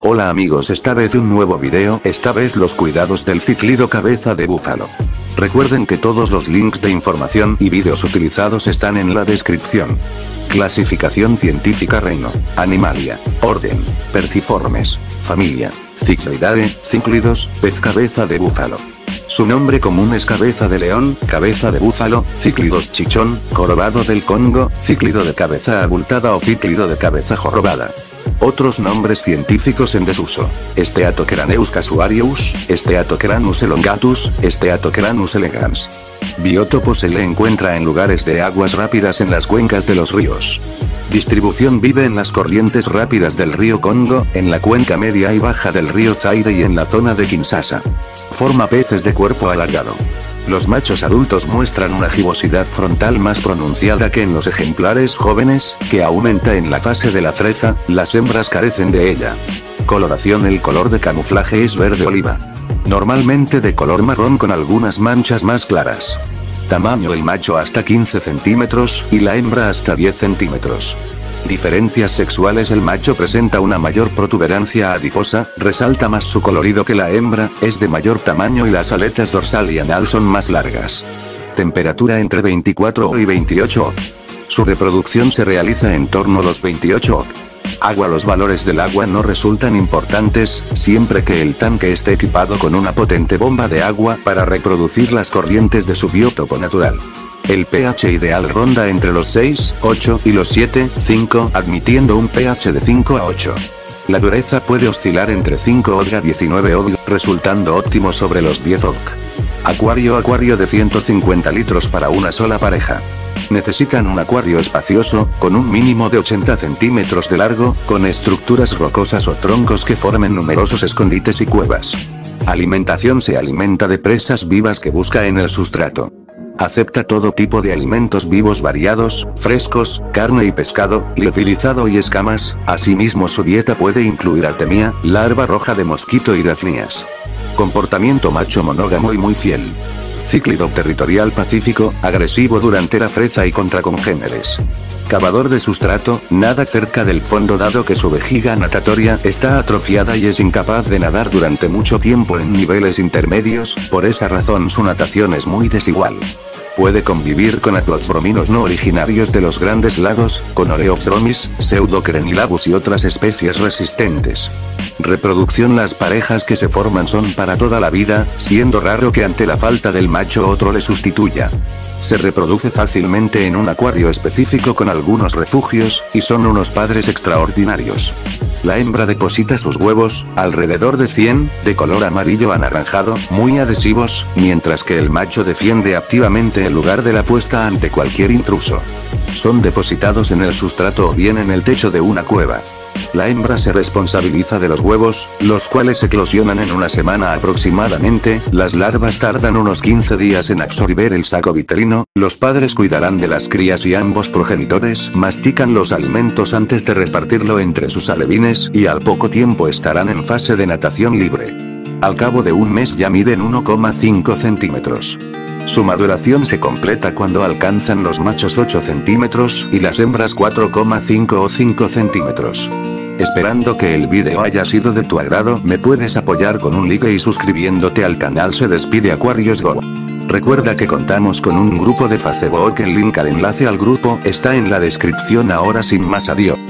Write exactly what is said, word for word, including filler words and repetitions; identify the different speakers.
Speaker 1: Hola amigos, esta vez un nuevo video, esta vez los cuidados del cíclido cabeza de búfalo. Recuerden que todos los links de información y vídeos utilizados están en la descripción. Clasificación científica: reino, animalia, orden, Perciformes, familia, Cixlidae, cíclidos, pez cabeza de búfalo. Su nombre común es cabeza de león, cabeza de búfalo, cíclidos chichón, jorobado del Congo, cíclido de cabeza abultada o cíclido de cabeza jorobada. Otros nombres científicos en desuso: Steatoceraneus casuarius, Steatoceraneus elongatus, Steatoceraneus elegans. Biótopo: se le encuentra en lugares de aguas rápidas en las cuencas de los ríos. Distribución: vive en las corrientes rápidas del río Congo, en la cuenca media y baja del río Zaire y en la zona de Kinshasa. Forma peces de cuerpo alargado. Los machos adultos muestran una gibosidad frontal más pronunciada que en los ejemplares jóvenes, que aumenta en la fase de la freza, las hembras carecen de ella. Coloración: el color de camuflaje es verde oliva. Normalmente de color marrón con algunas manchas más claras. Tamaño: el macho hasta quince centímetros, y la hembra hasta diez centímetros. Diferencias sexuales: el macho presenta una mayor protuberancia adiposa, resalta más su colorido que la hembra, es de mayor tamaño y las aletas dorsal y anal son más largas. Temperatura: entre veinticuatro y veintiocho. Su reproducción se realiza en torno a los veintiocho. Agua: los valores del agua no resultan importantes, siempre que el tanque esté equipado con una potente bomba de agua para reproducir las corrientes de su biótopo natural. El pH ideal ronda entre los seis, ocho y los siete, cinco, admitiendo un pH de cinco a ocho. La dureza puede oscilar entre cinco O D a diecinueve O D, resultando óptimo sobre los diez O D. Acuario: acuario de ciento cincuenta litros para una sola pareja. Necesitan un acuario espacioso, con un mínimo de ochenta centímetros de largo, con estructuras rocosas o troncos que formen numerosos escondites y cuevas. Alimentación: se alimenta de presas vivas que busca en el sustrato. Acepta todo tipo de alimentos vivos variados, frescos, carne y pescado, liofilizado y escamas. Asimismo, su dieta puede incluir artemia, larva roja de mosquito y dafnias. Comportamiento: macho monógamo y muy fiel. Cíclido territorial pacífico, agresivo durante la freza y contra congéneres. Cavador de sustrato, nada cerca del fondo dado que su vejiga natatoria está atrofiada y es incapaz de nadar durante mucho tiempo en niveles intermedios, por esa razón su natación es muy desigual. Puede convivir con atoxbrominos no originarios de los grandes lagos, con Oleoxbromis, Pseudocrenilabus y otras especies resistentes. Reproducción: las parejas que se forman son para toda la vida, siendo raro que ante la falta del macho otro le sustituya. Se reproduce fácilmente en un acuario específico con algunos refugios, y son unos padres extraordinarios. La hembra deposita sus huevos, alrededor de cien, de color amarillo anaranjado, muy adhesivos, mientras que el macho defiende activamente el lugar de la puesta ante cualquier intruso. Son depositados en el sustrato o bien en el techo de una cueva. La hembra se responsabiliza de los huevos, los cuales eclosionan en una semana aproximadamente, las larvas tardan unos quince días en absorber el saco vitelino, los padres cuidarán de las crías y ambos progenitores mastican los alimentos antes de repartirlo entre sus alevines, y al poco tiempo estarán en fase de natación libre. Al cabo de un mes ya miden uno coma cinco centímetros. Su maduración se completa cuando alcanzan los machos ocho centímetros, y las hembras cuatro coma cinco o cinco centímetros. Esperando que el video haya sido de tu agrado, me puedes apoyar con un like y suscribiéndote al canal. Se despide Aquarius Go. Recuerda que contamos con un grupo de Facebook, el link al enlace al grupo está en la descripción. Ahora sin más, adiós.